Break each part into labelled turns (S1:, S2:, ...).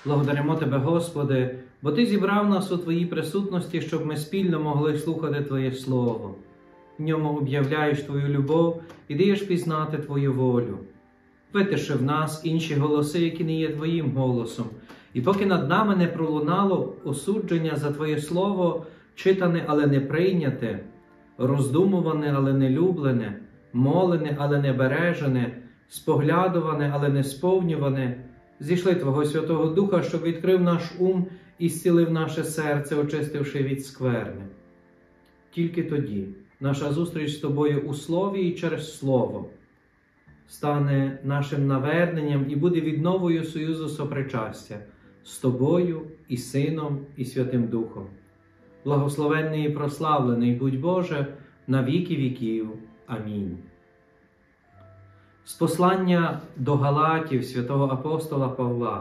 S1: Благодаримо Тебе, Господи, бо Ти зібрав нас у Твоїй присутності, щоб ми спільно могли слухати Твоє Слово. В ньому об'являєш Твою любов і даєш пізнати Твою волю. Витиши в нас інші голоси, які не є Твоїм голосом. І поки над нами не пролунало осудження за Твоє Слово, читане, але не прийняте, роздумуване, але не люблене, молене, але не бережене, споглядуване, але не сповнюване, зійшли Твого Святого Духа, щоб відкрив наш ум і зцілив наше серце, очистивши від скверни. Тільки тоді наша зустріч з Тобою у Слові і через Слово стане нашим наверненням і буде відновою союзу сопричастя з Тобою і Сином і Святим Духом. Благословенний і прославлений будь Боже на віки віків. Амінь. З послання до Галатів святого апостола Павла.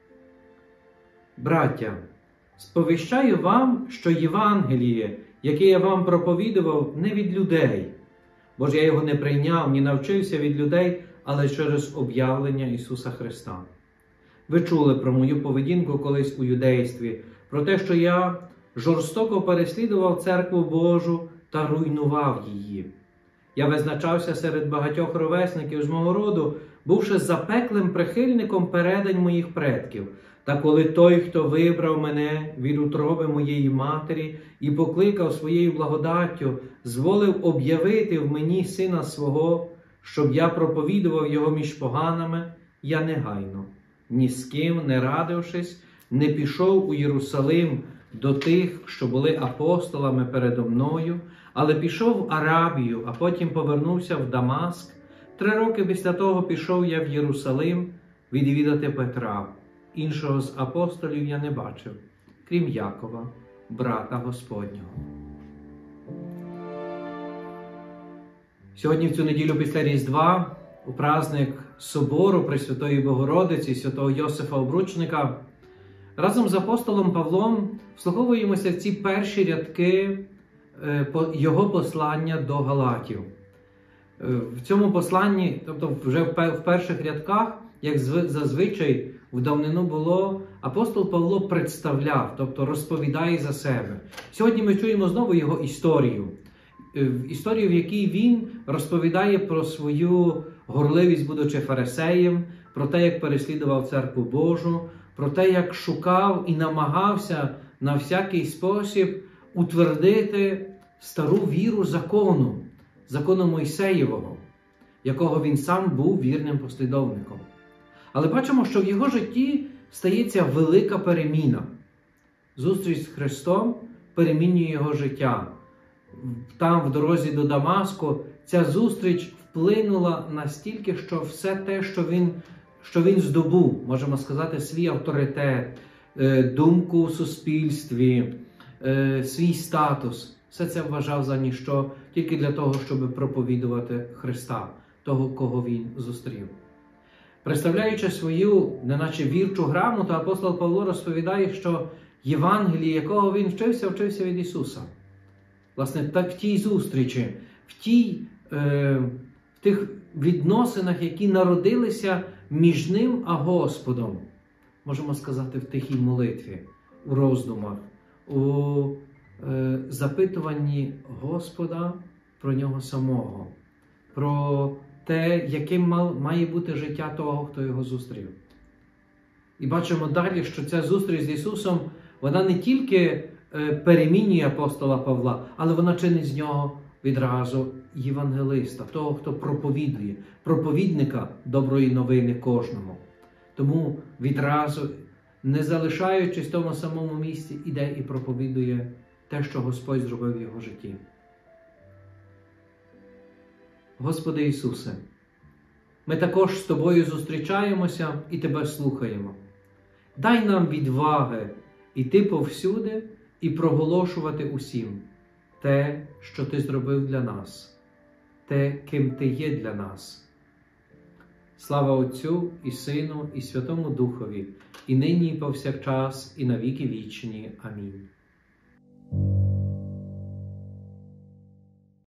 S1: Браття, сповіщаю вам, що Євангеліє, яке я вам проповідував, не від людей, бо ж я його не прийняв, ні навчився від людей, але через об'явлення Ісуса Христа. Ви чули про мою поведінку колись у юдействі, про те, що я жорстоко переслідував церкву Божу та руйнував її. Я визначався серед багатьох ровесників з мого роду, бувши запеклим прихильником передань моїх предків. Та коли той, хто вибрав мене від утроби моєї матері і покликав своєю благодаттю, зволив об'явити в мені Сина Свого, щоб я проповідував Його між поганами, я негайно, ні з ким не радившись, не пішов у Єрусалим до тих, що були апостолами передо мною, але пішов в Арабію, а потім повернувся в Дамаск. 3 роки після того пішов я в Єрусалим відвідати Петра. Іншого з апостолів я не бачив, крім Якова, брата Господнього. Сьогодні, в цю неділю після Різдва, у праздник Собору Пресвятої Богородиці, святого Йосифа Обручника, разом з апостолом Павлом вслуховуємося в ці перші рядки його послання до Галатів. В цьому посланні, тобто вже в перших рядках, як зазвичай в давнину було, апостол Павло представляв, тобто розповідає за себе. Сьогодні ми чуємо знову його історію. Історію, в якій він розповідає про свою горливість, будучи фарисеєм, про те, як переслідував церкву Божу, про те, як шукав і намагався на всякий спосіб утвердити стару віру закону Мойсеєвого, якого він сам був вірним послідовником. Але бачимо, що в його житті стається велика переміна. Зустріч з Христом перемінює його життя. Там, в дорозі до Дамаску, ця зустріч вплинула настільки, що все те, що він здобув, можемо сказати, свій авторитет, думку в суспільстві, свій статус, все це вважав за ніщо тільки для того, щоб проповідувати Христа, того, кого він зустрів. Представляючи свою, неначе вірчу грамоту, апостол Павло розповідає, що Євангеліє, якого він вчився від Ісуса. Власне, так в тій зустрічі, в тих відносинах, які народилися між ним а Господом, можемо сказати, в тихій молитві, у роздумах, у запитуванні Господа про нього самого, про те, яким має бути життя того, хто його зустрів. І бачимо далі, що ця зустріч з Ісусом, вона не тільки перемінює апостола Павла, але вона чинить з нього відразу євангелиста, того, хто проповідує, проповідника доброї новини кожному. Тому відразу, не залишаючись в тому самому місці, іде і проповідує те, що Господь зробив в його житті. Господи Ісусе, ми також з Тобою зустрічаємося і Тебе слухаємо. Дай нам відваги іти повсюди і проголошувати усім те, що Ти зробив для нас, те, ким Ти є для нас. Слава Отцю і Сину і Святому Духові, і нині, і повсякчас, і на віки вічні. Амінь.